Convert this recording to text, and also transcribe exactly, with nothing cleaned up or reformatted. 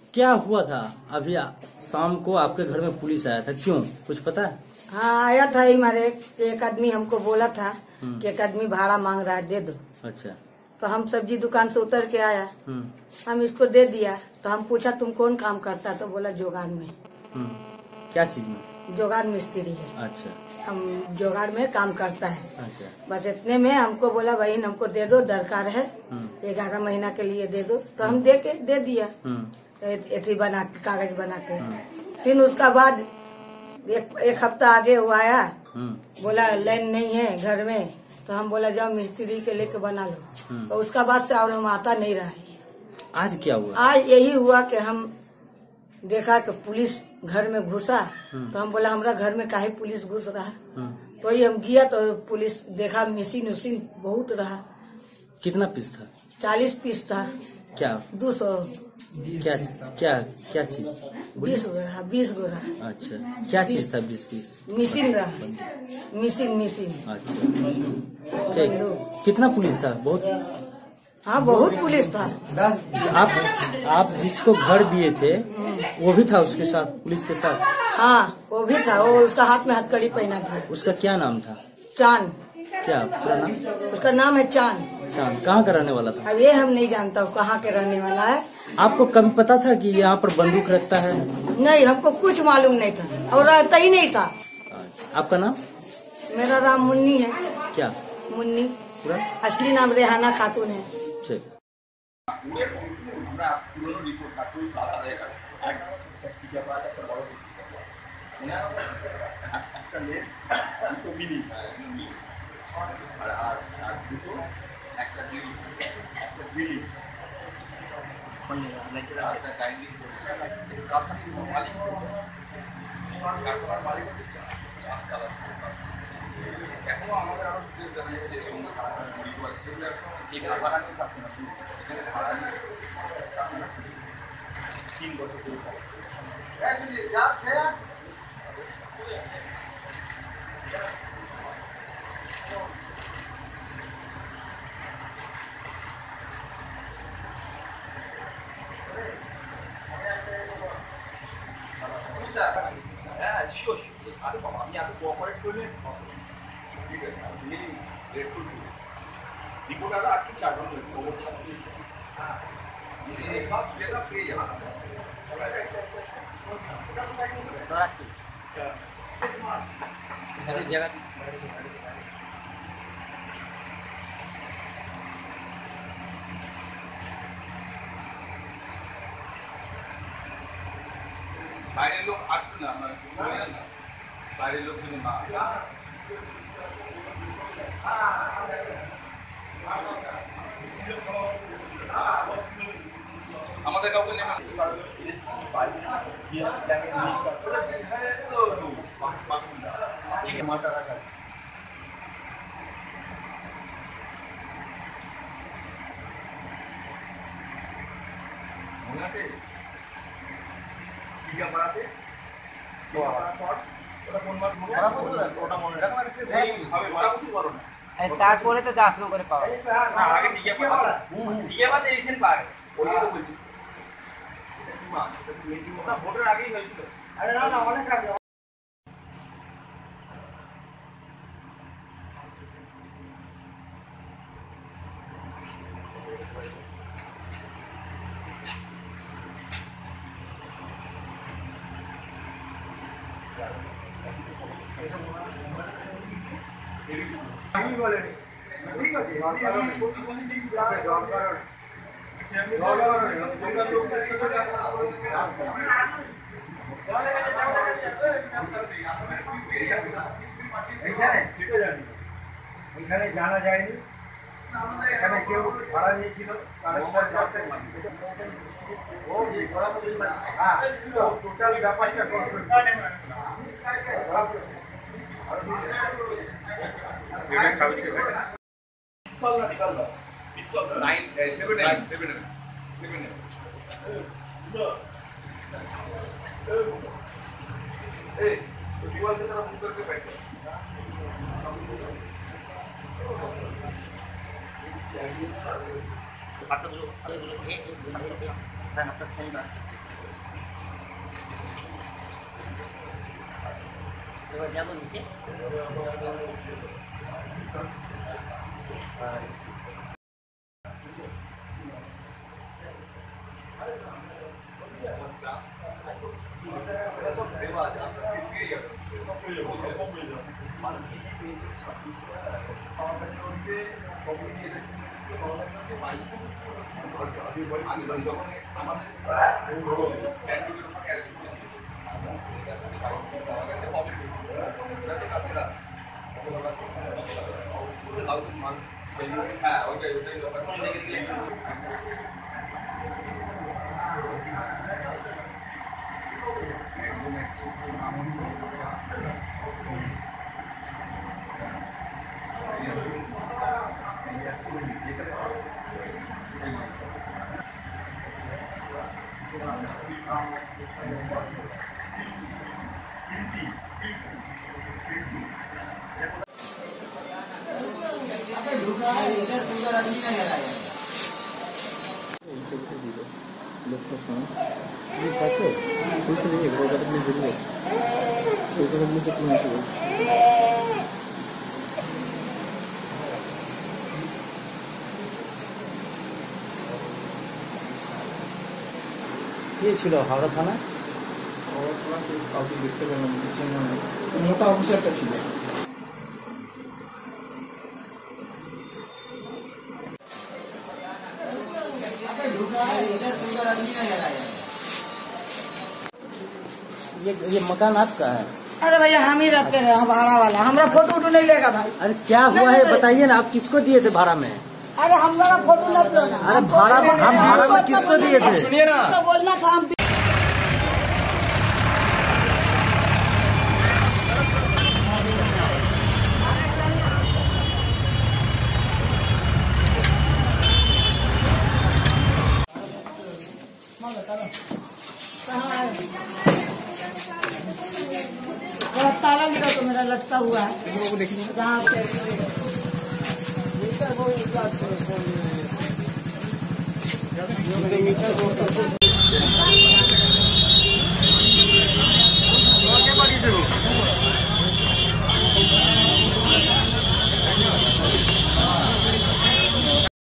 क्या हुआ था अभी शाम को आपके घर में पुलिस आया था, क्यों कुछ पता है? हाँ आया था ही हमारे एक आदमी हमको बोला था कि एक आदमी भाड़ा मांग रहा है दे दो। अच्छा। तो हम सब्जी दुकान से उतर के आया, हम इसको दे दिया। तो हम पूछा तुम कौन काम करता है? तो बोला जोगाड़ में। क्या चीज में? जोगाड़ मिस्त्री है। अच्छा। हम जोगाड़ में काम करता है। अच्छा। बस इतने में हमको बोला बहन हमको दे दो, दरकार है ग्यारह महीना के लिए दे दो। तो हम दे के दे दिया एथी बना के, कागज बना के। फिर उसका बाद एक, एक हफ्ता आगे वो आया, बोला लाइन नहीं है घर में। तो हम बोला जाओ मिस्त्री के लेके बना लो। तो उसका बाद से और हम आता नहीं रहा है। आज क्या हुआ? आज यही हुआ कि हम देखा कि पुलिस घर में घुसा। तो हम बोला हमारा घर में काहे पुलिस घुस रहा। तो ही हम गया तो पुलिस देखा मशीन उशीन बहुत रहा। कितना पीस था? चालीस पीस था। क्या? दो सौ। क्या क्या क्या चीज? बीस गो रहा, बीस गो रहा। अच्छा, क्या चीज था बीस पीस? मशीन रहा, मशीन मशीन। अच्छा ठीक। कितना पुलिस था? बहुत? हाँ बहुत पुलिस था। आप आप जिसको घर दिए थे वो भी था उसके साथ, पुलिस के साथ? हाँ वो भी था। वो उसका हाथ में हथकड़ी पहना था। उसका क्या नाम था? चांद। क्या पूरा नाम? उसका नाम है चांद। चांद। कहाँ का रहने वाला था? अब ये हम नहीं जानता हूँ कहाँ के रहने वाला है। आपको कभी पता था कि यहाँ पर बंदूक रखता है? नहीं, हमको कुछ मालूम नहीं था और रहता ही नहीं था। आपका नाम? मेरा नाम मुन्नी है। क्या? मुन्नी। पूरा असली नाम रेहाना खातून है। ठीक। जगह বাইরের লোক আসবে না, বাইরের লোক যদি না আমাদের কাউকে নেমে তারপরে তো দাস করে পাওয়া না, আগে দিকে পাওয়া দিকে পাওয়া এইখানে পায়। ওই তো বলছি না, ভোটের আগেই হয়েছিল। আরে না না, অনেক আগে। ঠিক আছে, এখানে জানা যায়নি, এখানে কেউ ভাড়া নিয়েছিল টোটাল ব্যাপারটা nine seven nine seven seven ए तो दीवार की तरफ मुंह करके बैठे हाथ तो अलग अलग एक एक हाथ तो सही बात जाओ नीचे। কে ছিল হাওড়া থানা? কাউকে দেখতে পেলাম, মোটা অফিসারটা ছিল। ये ये मकान आपका है? अरे भैया हम ही रहते रहे, भाड़ा वाला, हमारा फोटो वोटो नहीं लेगा भाई। अरे क्या हुआ है बताइए ना, आप किसको दिए थे भाड़ा में? अरे हम जरा फोटो नहीं लेगा। अरे भाड़ा में हम भाड़ा में किसको दिए थे? सुनिए ना, तो बोलना था हम ताला गिरा तो मेरा लटका हुआ है जहाँ से